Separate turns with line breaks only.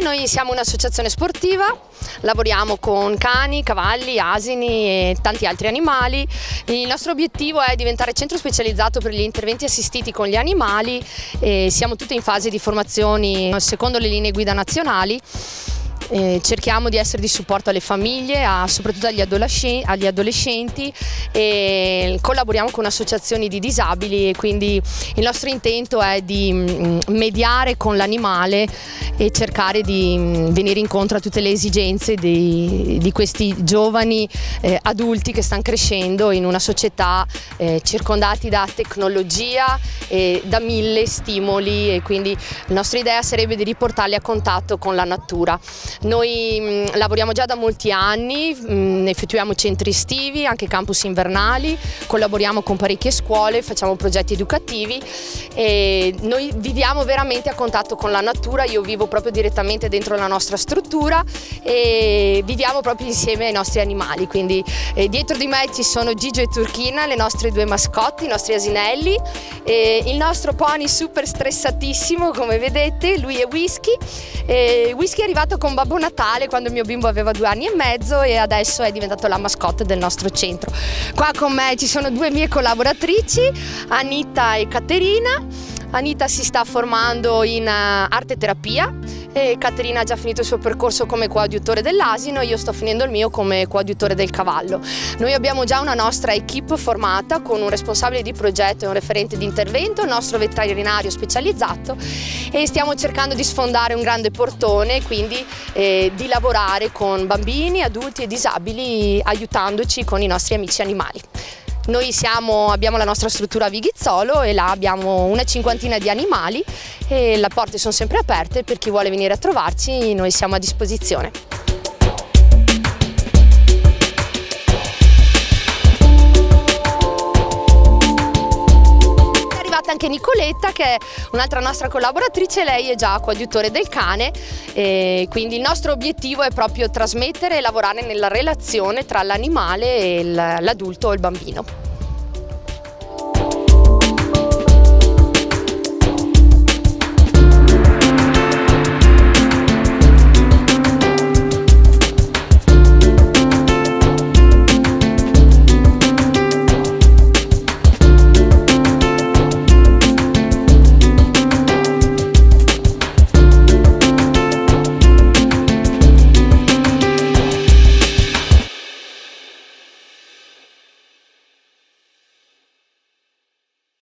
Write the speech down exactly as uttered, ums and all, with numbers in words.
noi siamo un'associazione sportiva, lavoriamo con cani, cavalli, asini e tanti altri animali. Il nostro obiettivo è diventare centro specializzato per gli interventi assistiti con gli animali e siamo tutti in fase di formazioni secondo le linee guida nazionali. Eh, cerchiamo di essere di supporto alle famiglie, a, soprattutto agli adolescenti, agli adolescenti e collaboriamo con associazioni di disabili e quindi il nostro intento è di mh, mediare con l'animale e cercare di mh, venire incontro a tutte le esigenze di, di questi giovani eh, adulti che stanno crescendo in una società eh, circondati da tecnologia e da mille stimoli, e quindi la nostra idea sarebbe di riportarli a contatto con la natura. Noi mh, lavoriamo già da molti anni, mh, effettuiamo centri estivi, anche campus invernali, collaboriamo con parecchie scuole, facciamo progetti educativi e noi viviamo veramente a contatto con la natura. Io vivo proprio direttamente dentro la nostra struttura e viviamo proprio insieme ai nostri animali, quindi eh, dietro di me ci sono Gigio e Turchina, le nostre due mascotti, i nostri asinelli, e il nostro pony super stressatissimo come vedete, lui è Whisky. E Whisky è arrivato con Babbo Natale quando il mio bimbo aveva due anni e mezzo e adesso è diventato la mascotte del nostro centro. Qua con me ci sono due mie collaboratrici, Anita e Caterina. Anita si sta formando in arte terapia e Caterina ha già finito il suo percorso come coadiutore dell'asino, io sto finendo il mio come coadiutore del cavallo. Noi abbiamo già una nostra equipe formata con un responsabile di progetto e un referente di intervento, il nostro veterinario specializzato, e stiamo cercando di sfondare un grande portone, quindi eh, di lavorare con bambini, adulti e disabili aiutandoci con i nostri amici animali. Noi siamo, abbiamo la nostra struttura a Vighizzolo e là abbiamo una cinquantina di animali e le porte sono sempre aperte per chi vuole venire a trovarci, noi siamo a disposizione. È arrivata anche Nicoletta, che è un'altra nostra collaboratrice, lei è già coadiutore del cane e quindi il nostro obiettivo è proprio trasmettere e lavorare nella relazione tra l'animale e l'adulto o il bambino.